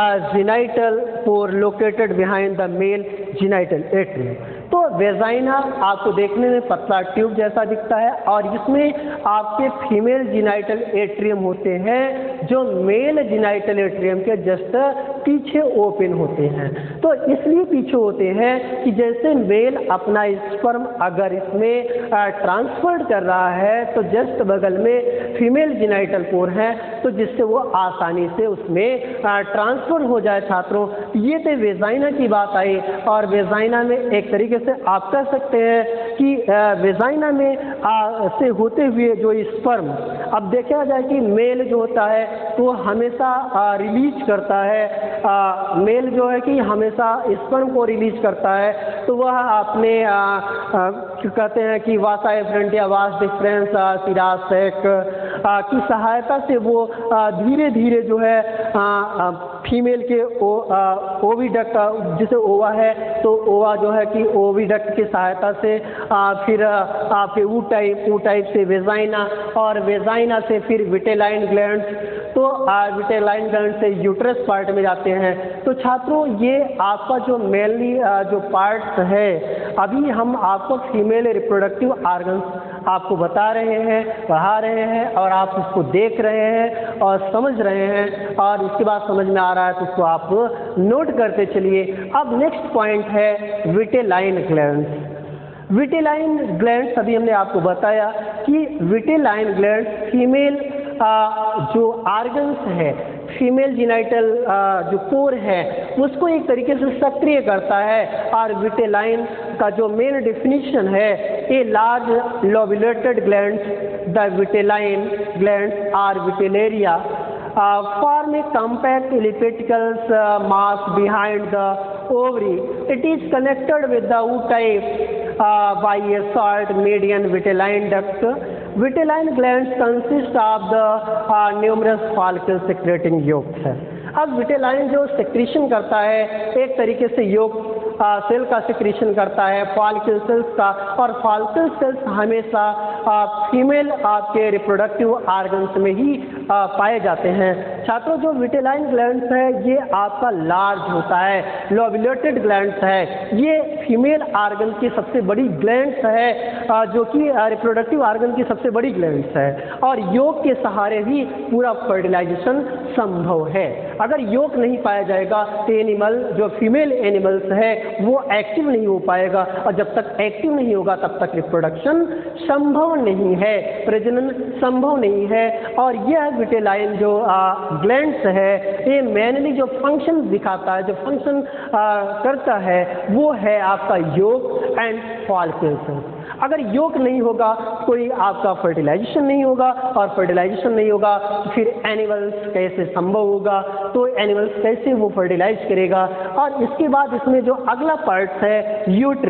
genital pore located behind the male genital atrium. तो वेजाइना आपको देखने में पतला ट्यूब जैसा दिखता है, और इसमें आपके फीमेल जीनाइटल एट्रियम होते हैं जो मेल जीनाइटल एट्रियम के जस्ट पीछे ओपन होते हैं। तो इसलिए पीछे होते हैं कि जैसे मेल अपना स्पर्म अगर इसमें ट्रांसफर्ड कर रहा है तो जस्ट बगल में फीमेल जीनाइटल पोर है, तो जिससे वो आसानी से उसमें ट्रांसफर हो जाए छात्रों। ये तो वेजाइना की बात आई, और वेजाइना में एक तरीके से आप कह सकते हैं कि वेजाइना में आ, से होते हुए जो स्पर्म, अब देखा जाए कि मेल जो होता है तो हमेशा आ, रिलीज करता है, आ, मेल जो है कि हमेशा स्पर्म को रिलीज करता है, तो वह आपने कहते हैं कि वासा एफरेंट या वास डिफरेंस सिरासेक की सहायता से वो धीरे धीरे जो है आ, आ, फीमेल के ओ, ओविडक्ट, जिसे ओवा है तो ओवा जो है कि ओविडक्ट की सहायता से आ, फिर आपके ऊ टाइप ऊ टाइप से वेजाइना, और वेजाइना से फिर विटेलाइन ग्लैंड, तो विटेलाइन ग्लैंड से यूट्रस पार्ट में जाते हैं। तो छात्रों ये आपका जो मेनली जो पार्ट्स है, अभी हम आपको फीमेल रिप्रोडक्टिव ऑर्गन्स आपको बता रहे हैं, पढ़ा रहे हैं, और आप उसको देख रहे हैं और समझ रहे हैं, और इसके बाद समझ में आ रहा है तो उसको आप नोट करते चलिए। अब नेक्स्ट पॉइंट है विटेलाइन ग्लैंड्स। विटेलाइन ग्लैंड्स अभी हमने आपको बताया कि विटेलाइन ग्लैंड्स फीमेल जो ऑर्गन्स है, फीमेल जीनाइटल जो पोर है उसको एक तरीके से सक्रिय करता है। और विटेलाइन का जो मेन डेफिनेशन है, a large lobulated glands, the vitelline glands are vitellaria form a compact elliptical mass behind the ovary. It is connected with the ootype uh, by a short median vitelline duct. Vitelline glands consist of the uh, numerous follicle secreting yolks. अब vitelline जो secretion करता है एक तरीके से योग cell का secretion करता है, फॉलिकल सेल्स का, और फॉलिकल सेल्स हमेशा फीमेल आपके रिप्रोडक्टिव ऑर्गन्स में ही आ, पाए जाते हैं। छात्रों जो विटेलाइन ग्लैंड्स है ये आपका लार्ज होता है, लोबुलेटेड ग्लैंड्स है, ये फीमेल ऑर्गन की सबसे बड़ी ग्लैंड्स है, आ, जो कि रिप्रोडक्टिव ऑर्गन की सबसे बड़ी ग्लैंड्स है, और योग के सहारे ही पूरा फर्टिलाइजेशन संभव है। अगर योग नहीं पाया जाएगा तो एनिमल जो फीमेल एनिमल्स है वो एक्टिव नहीं हो पाएगा, और जब तक एक्टिव नहीं होगा तब तक रिप्रोडक्शन संभव नहीं है, प्रजनन संभव नहीं है। और यह विटेलाइन जो ग्लैंड्स है ये मेनली जो फंक्शन दिखाता है, जो फंक्शन करता है वो है आपका योग एंड फॉलिकल। अगर योग नहीं होगा कोई आपका फर्टिलाइजेशन नहीं होगा, और फर्टिलाइजेशन नहीं होगा फिर एनिमल्स कैसे संभव होगा, तो एनिमल्स कैसे वो फर्टिलाइज करेगा। और इसके बाद इसमें जो अगला पार्ट है यूट्रस,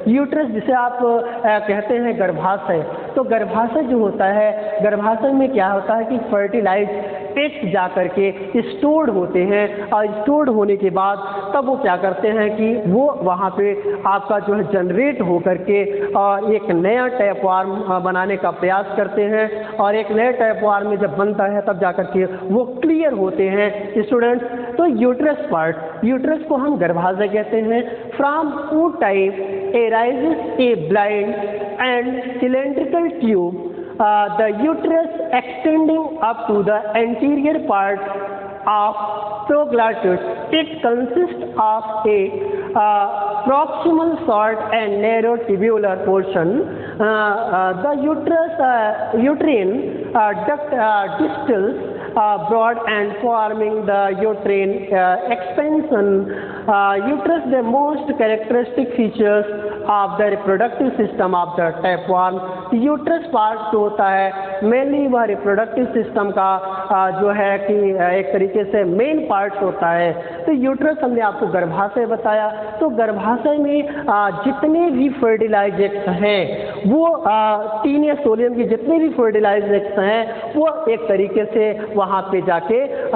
यूट्रस जिसे आप आ, कहते हैं गर्भाशय, तो गर्भाशय जो होता है, गर्भाशय में क्या होता है कि फर्टिलाइज एग्स जा करके स्टोर्ड होते हैं और स्टोर्ड होने के बाद तब वो क्या करते हैं कि वो वहाँ पे आपका जो है जनरेट हो करके और एक नया टैपवार्म बनाने का प्रयास करते हैं और एक नया टैपवार्म में जब बनता है तब जा करके वो क्लियर होते हैं स्टूडेंट्स। तो यूट्रस पार्ट, यूट्रस को हम गर्भाशय कहते हैं। From ootype arises a blind end cylindrical tube, Uh, the uterus extending up to the anterior part of proglottis. It consists of a uh, proximal short and narrow tubular portion. Uh, uh, the uterus, uh, uterine uh, duct uh, distals uh, broad and forming the uterine uh, expansion. Uh, uterus, the most characteristic features of the reproductive system of the tapeworm. Uterus part जो होता है mainly वह reproductive system का जो है कि एक तरीके से मेन पार्ट होता है। तो यूट्रस हमने आपको गर्भाशय बताया, तो गर्भाशय में जितने भी फर्टिलाइजेक्ट्स हैं वो टीनिया सोलियम की जितने भी फर्टिलाइजेक्ट्स हैं वो एक तरीके से वहाँ पे जाके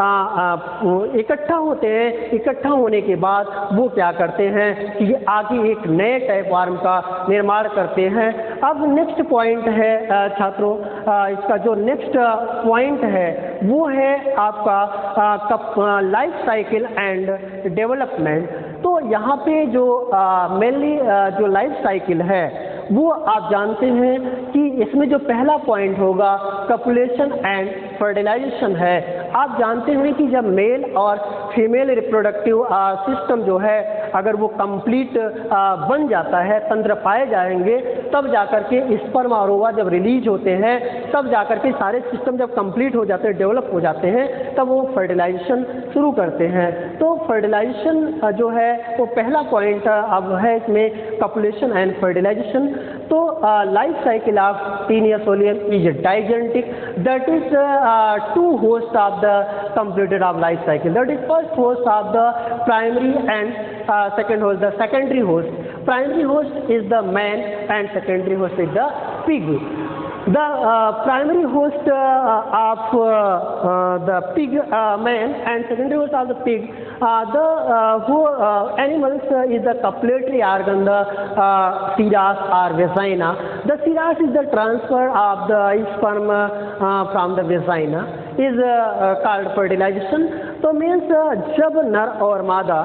इकट्ठा होते हैं। इकट्ठा होने के बाद वो क्या करते हैं कि आगे एक नए टैपवार्म का निर्माण करते हैं। अब नेक्स्ट पॉइंट है छात्रों, इसका जो नेक्स्ट पॉइंट है वो है आपका लाइफ साइकिल एंड डेवलपमेंट। तो यहाँ पे जो मेनली जो लाइफ साइकिल है वो आप जानते हैं कि इसमें जो पहला पॉइंट होगा कपुलेशन एंड फर्टिलाइजेशन है। आप जानते हैं कि जब मेल और फीमेल रिप्रोडक्टिव सिस्टम जो है अगर वो कंप्लीट बन जाता है, तंत्र पाए जाएंगे, तब जाकर के स्पर्म और ओवा जब रिलीज होते हैं तब जाकर के सारे सिस्टम जब कंप्लीट हो जाते हैं, डेवलप हो जाते हैं, तब वो फर्टिलाइजेशन शुरू करते हैं। तो फर्टिलाइजेशन जो है वो पहला पॉइंट अब है इसमें कपुलेशन एंड फर्टिलाइजेशन। तो life cycle of taenia solium is digenetic, that is two host of the completed of life cycle, that is first host of the primary and second host, the secondary host. Primary host is the man and secondary host is the pig. The uh, primary host uh, of uh, uh, the pig uh, man and secondary host of the pig, uh, the uh, who uh, animals uh, is the copulatory organ, the uh, cerus or vagina. The cerus is the transfer of the sperm uh, from the vagina is uh, uh, called fertilization. तो means जब नर और मादा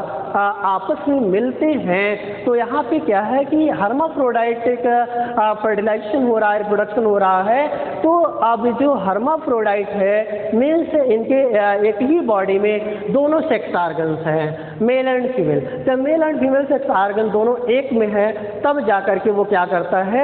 आपस में मिलते हैं तो यहाँ पे क्या है कि हर्माफ्रोडाइटिक फर्टिलाइजेशन हो रहा है, रिप्रोडक्शन हो रहा है। तो अब जो हर्माफ्रोडाइट है मीन्स इनके एक ही बॉडी में दोनों सेक्स ऑर्गन्स हैं, मेल एंड फीमेल। जब male and female sex organ दोनों एक में है तब जा कर के वो क्या करता है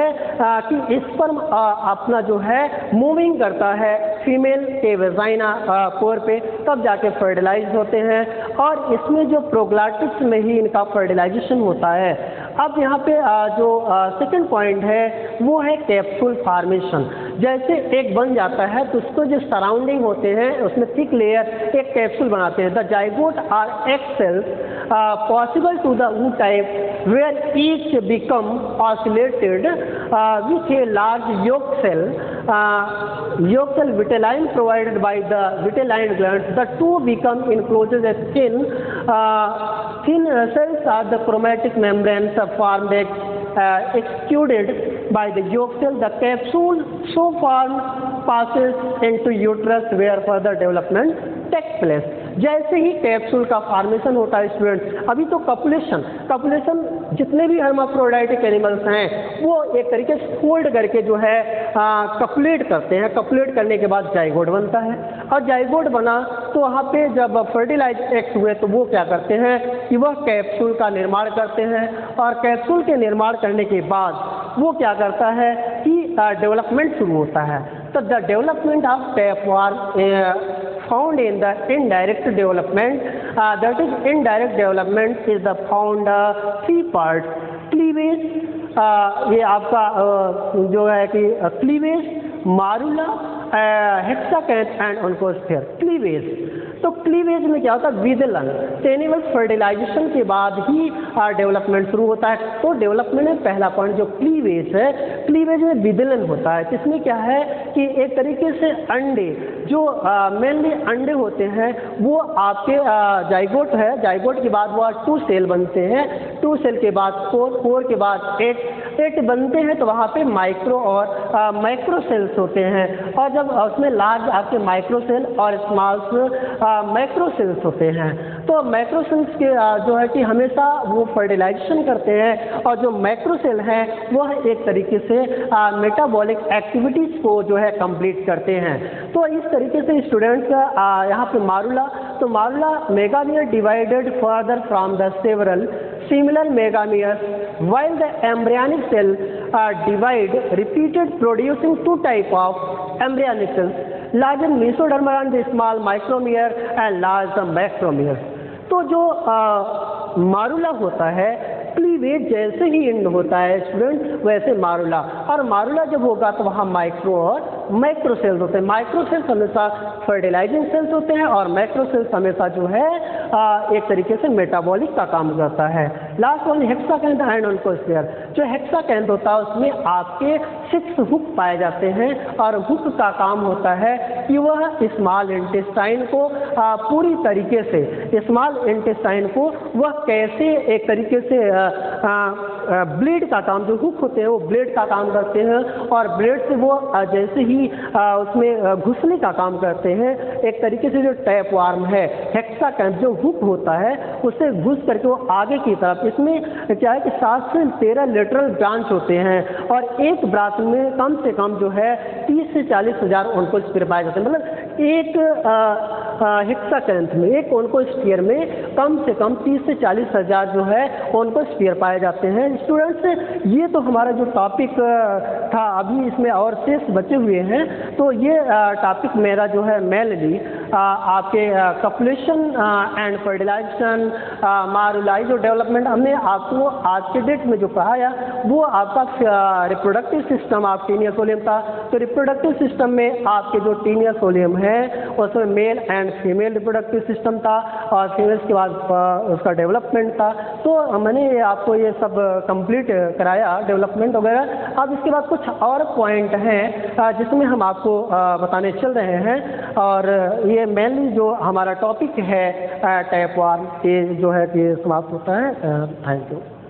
कि स्पर्म अपना जो है मूविंग करता है फीमेल के वेजाइना पोर पे, तब जाके फर्टिलाइज होते हैं और इसमें जो प्रोग्लैटिक्स में ही इनका फर्टिलाइजेशन होता है। अब यहाँ पे जो सेकंड पॉइंट है वो है कैप्सूल फॉर्मेशन। जैसे एक बन जाता है तो उसको जो सराउंडिंग होते हैं उसमें थिक लेयर एक कैप्सूल बनाते हैं। The zygote or egg cells possible to the ootype where each become oscillated with a large yolk cell, yolk cell vitelline provided by the vitelline glands. The two become encloses as thin uh, thin cells are the chromatic membranes formed uh, exuded by the yolk cell. The capsule so formed passes into uterus where further development takes place. जैसे ही capsule का formation होता है student, अभी तो copulation copulation जितने भी हर्माफ्रोडाइटिक animals हैं वो एक तरीके से फोल्ड करके जो है कपुलेट करते हैं। कपुलेट करने के बाद जाइगोट बनता है और जाइगोट बना तो वहाँ पे जब फर्टिलाइज एग्स हुए तो वो क्या करते हैं कि वह कैप्सूल का निर्माण करते हैं और कैप्सूल के निर्माण करने के बाद वो क्या करता है कि डेवलपमेंट शुरू होता है। तो the development of tapeworm found in the indirect development, uh, that is indirect development is the found uh, three parts, cleavage, uh, ये आपका uh, जो है कि cleavage, marula, hexacanth and oncosphere. Cleavage तो क्लीवेज में क्या होता है, विदलन, टेनिवल फर्टिलाइजेशन के बाद ही डेवलपमेंट शुरू होता है। तो डेवलपमेंट में पहला पॉइंट जो क्लीवेज है, क्लीवेज में विदलन होता है। इसमें क्या है कि एक तरीके से अंडे जो मेनली अंडे होते हैं वो आपके जाइगोट है, जाइगोट के बाद वो टू सेल बनते हैं, टू सेल के बाद फोर, फोर के बाद एट, एट बनते हैं तो वहाँ पे माइक्रो और माइक्रो सेल्स होते हैं, और जब उसमें लार्ज आपके माइक्रो सेल और स्मॉल माइक्रो सेल्स होते हैं। तो माइक्रो सेल्स के आ, जो है कि हमेशा वो फर्टिलाइजेशन करते हैं, और जो माइक्रो सेल हैं वो एक तरीके से मेटाबॉलिक एक्टिविटीज़ को जो है कंप्लीट करते हैं। तो इस तरीके से स्टूडेंट्स का यहाँ पे मारुला, तो morula megamere divided further from the several similar megameres while the embryonic cell uh, divide repeated producing two type of embryonic cells, larger mesodermal and the small micromere and large macromere। तो जो मारुला होता है, cleavage जैसे ही end होता है student वैसे मारुला, और मारुला जब होगा तो वहाँ माइक्रो और माइक्रो सेल्स होते हैं। माइक्रो सेल्स हमेशा फर्टिलाइजिंग सेल्स होते हैं और माइक्रो सेल्स हमेशा जो है आ, एक तरीके से मेटाबॉलिक का काम करता है। Last one hexacanth and oncosphere. जो हेक्साकैंथ होता है उसमें आपके सिक्स हुक पाए जाते हैं, और हुक का काम होता है कि वह स्मॉल इंटेस्टाइन को आ, पूरी तरीके से स्मॉल इंटेस्टाइन को वह कैसे एक तरीके से ब्लेड का काम, जो हुक होते हैं वो ब्लेड का काम करते हैं, और ब्लेड से वो आ, जैसे ही आ, उसमें घुसने का काम करते हैं। एक तरीके से जो टैप वार्म है, हेक्साकैंथ जो हुक होता है उससे घुस करके वो आगे की तरफ, इसमें क्या है कि सात से तेरह लेटरल ब्रांच होते हैं, और एक ब्रांच में कम से कम जो है तीस से चालीस हजार ओन्कोस्फीयर पाए जाते हैं। मतलब एक हेक्साकैंथ में, एक ओन्कोस्फीयर में कम से कम तीस से चालीस हजार जो है ओन्कोस्फीयर पाए जाते हैं। स्टूडेंट्स ये तो हमारा जो टॉपिक था, अभी इसमें और शेष बचे हुए हैं, तो ये टॉपिक मेरा जो है मेनली आपके कपुलेशन एंड फर्टिलाइजेशन, मारुलाई जो डेवलपमेंट हमने आपको आज के डेट में जो पढ़ाया वो आपका reproductive system of taenia solium था। तो रिप्रोडक्टिव सिस्टम में आपके जो टीनिया सोलियम है उसमें male and female reproductive system था, और फीमेल्स के बाद उसका डेवलपमेंट था। तो मैंने आपको ये सब कंप्लीट कराया डेवलपमेंट वगैरह। अब इसके बाद कुछ और पॉइंट हैं जिसमें हम आपको बताने चल रहे हैं, और ये मेनली जो हमारा टॉपिक है टैप वार्म, ये जो है कि समाप्त होता है। Thank you.